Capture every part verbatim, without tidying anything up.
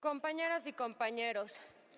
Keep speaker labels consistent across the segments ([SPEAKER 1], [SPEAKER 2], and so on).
[SPEAKER 1] Compañeras y compañeros,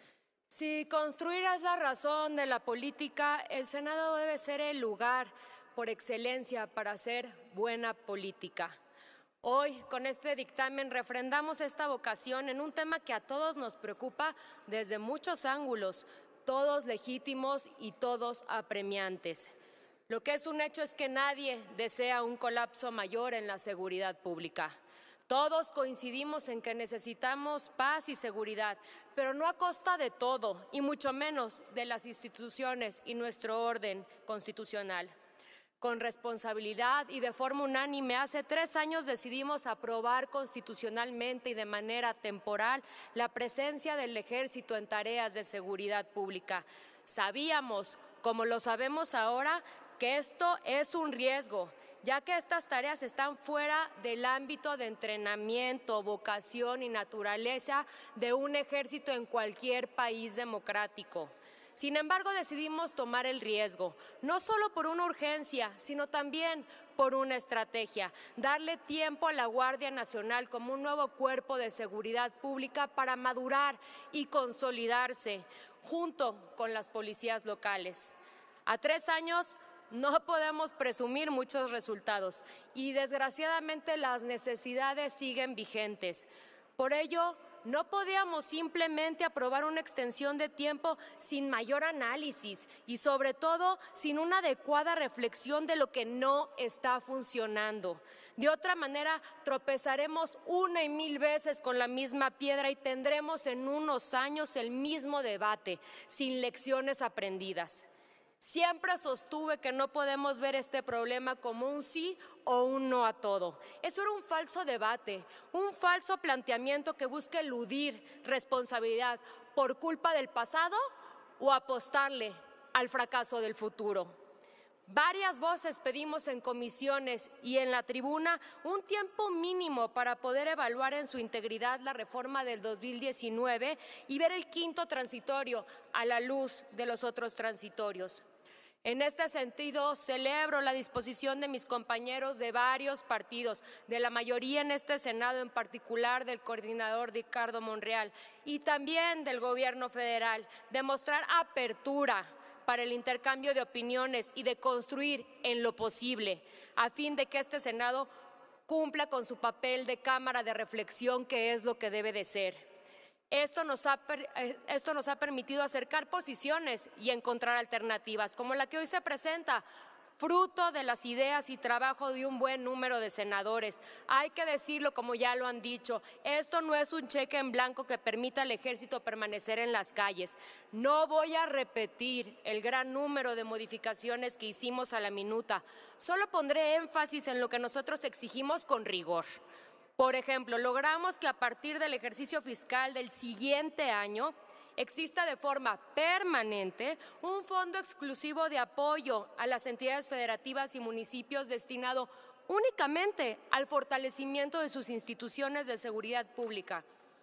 [SPEAKER 1] si construir es la razón de la política, el Senado debe ser el lugar por excelencia para hacer buena política. Hoy, con este dictamen, refrendamos esta vocación en un tema que a todos nos preocupa desde muchos ángulos, todos legítimos y todos apremiantes. Lo que es un hecho es que nadie desea un colapso mayor en la seguridad pública. Todos coincidimos en que necesitamos paz y seguridad, pero no a costa de todo, y mucho menos de las instituciones y nuestro orden constitucional. Con responsabilidad y de forma unánime, hace tres años decidimos aprobar constitucionalmente y de manera temporal la presencia del Ejército en tareas de seguridad pública. Sabíamos, como lo sabemos ahora, que esto es un riesgo, ya que estas tareas están fuera del ámbito de entrenamiento, vocación y naturaleza de un ejército en cualquier país democrático. Sin embargo, decidimos tomar el riesgo, no solo por una urgencia, sino también por una estrategia, darle tiempo a la Guardia Nacional como un nuevo cuerpo de seguridad pública para madurar y consolidarse junto con las policías locales. A tres años no podemos presumir muchos resultados y desgraciadamente las necesidades siguen vigentes. Por ello, no podíamos simplemente aprobar una extensión de tiempo sin mayor análisis y sobre todo sin una adecuada reflexión de lo que no está funcionando. De otra manera, tropezaremos una y mil veces con la misma piedra y tendremos en unos años el mismo debate, sin lecciones aprendidas. Siempre sostuve que no podemos ver este problema como un sí o un no a todo. Eso era un falso debate, un falso planteamiento que busca eludir responsabilidad por culpa del pasado o apostarle al fracaso del futuro. Varias voces pedimos en comisiones y en la tribuna un tiempo mínimo para poder evaluar en su integridad la reforma del dos mil diecinueve y ver el quinto transitorio a la luz de los otros transitorios. En este sentido, celebro la disposición de mis compañeros de varios partidos, de la mayoría en este Senado, en particular del coordinador Ricardo Monreal, y también del Gobierno federal, de mostrar apertura para el intercambio de opiniones y de construir en lo posible, a fin de que este Senado cumpla con su papel de cámara de reflexión, que es lo que debe de ser. Esto nos, ha, esto nos ha permitido acercar posiciones y encontrar alternativas, como la que hoy se presenta, fruto de las ideas y trabajo de un buen número de senadores. Hay que decirlo como ya lo han dicho, esto no es un cheque en blanco que permita al ejército permanecer en las calles. No voy a repetir el gran número de modificaciones que hicimos a la minuta, solo pondré énfasis en lo que nosotros exigimos con rigor. Por ejemplo, logramos que a partir del ejercicio fiscal del siguiente año exista de forma permanente un fondo exclusivo de apoyo a las entidades federativas y municipios destinado únicamente al fortalecimiento de sus instituciones de seguridad pública,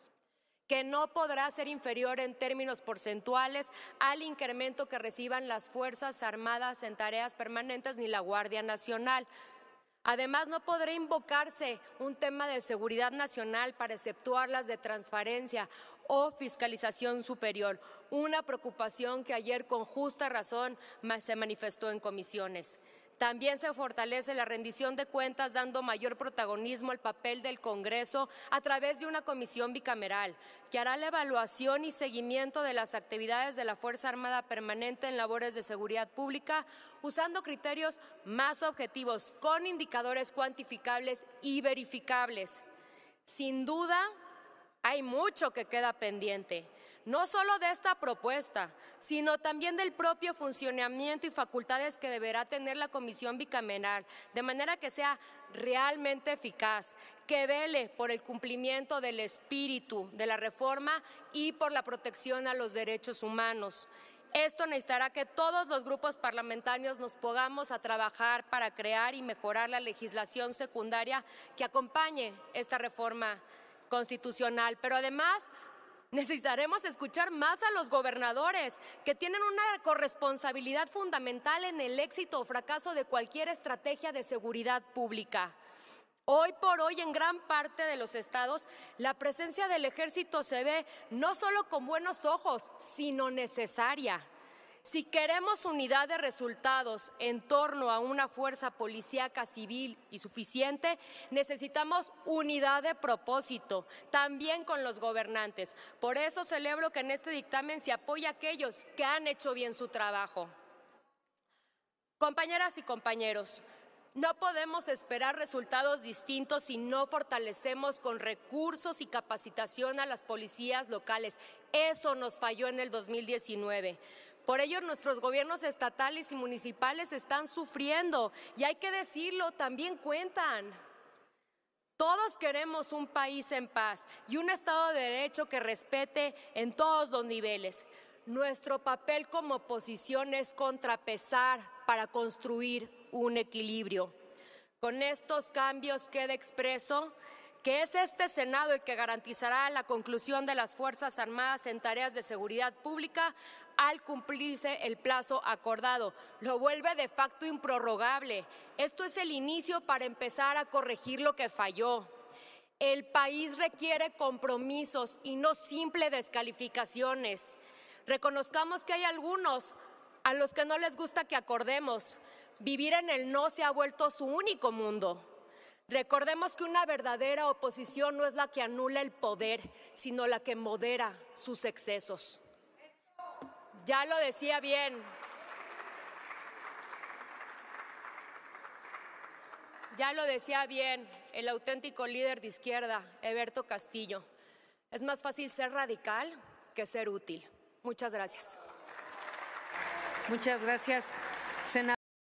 [SPEAKER 1] que no podrá ser inferior en términos porcentuales al incremento que reciban las Fuerzas Armadas en tareas permanentes ni la Guardia Nacional. Además, no podrá invocarse un tema de seguridad nacional para exceptuarlas de transparencia o fiscalización superior, una preocupación que ayer con justa razón se manifestó en comisiones. También se fortalece la rendición de cuentas, dando mayor protagonismo al papel del Congreso a través de una comisión bicameral que hará la evaluación y seguimiento de las actividades de la Fuerza Armada Permanente en labores de seguridad pública, usando criterios más objetivos, con indicadores cuantificables y verificables. Sin duda, hay mucho que queda pendiente, no solo de esta propuesta, sino también del propio funcionamiento y facultades que deberá tener la comisión bicameral, de manera que sea realmente eficaz, que vele por el cumplimiento del espíritu de la reforma y por la protección a los derechos humanos. Esto necesitará que todos los grupos parlamentarios nos pongamos a trabajar para crear y mejorar la legislación secundaria que acompañe esta reforma constitucional, pero además necesitaremos escuchar más a los gobernadores, que tienen una corresponsabilidad fundamental en el éxito o fracaso de cualquier estrategia de seguridad pública. Hoy por hoy, en gran parte de los estados, la presencia del ejército se ve no solo con buenos ojos, sino necesaria. Si queremos unidad de resultados en torno a una fuerza policíaca civil y suficiente, necesitamos unidad de propósito, también con los gobernantes. Por eso celebro que en este dictamen se apoya a aquellos que han hecho bien su trabajo. Compañeras y compañeros, no podemos esperar resultados distintos si no fortalecemos con recursos y capacitación a las policías locales. Eso nos falló en el dos mil diecinueve. Por ello, nuestros gobiernos estatales y municipales están sufriendo, y hay que decirlo, también cuentan. Todos queremos un país en paz y un Estado de Derecho que respete en todos los niveles. Nuestro papel como oposición es contrapesar para construir un equilibrio. Con estos cambios queda expreso que es este Senado el que garantizará la conclusión de las Fuerzas Armadas en tareas de seguridad pública al cumplirse el plazo acordado. Lo vuelve de facto improrrogable. Esto es el inicio para empezar a corregir lo que falló. El país requiere compromisos y no simples descalificaciones. Reconozcamos que hay algunos a los que no les gusta que acordemos. Vivir en el no se ha vuelto su único mundo. Recordemos que una verdadera oposición no es la que anula el poder, sino la que modera sus excesos. Ya lo decía bien. Ya lo decía bien el auténtico líder de izquierda, Heberto Castillo. Es más fácil ser radical que ser útil. Muchas gracias.
[SPEAKER 2] Muchas gracias, senadora.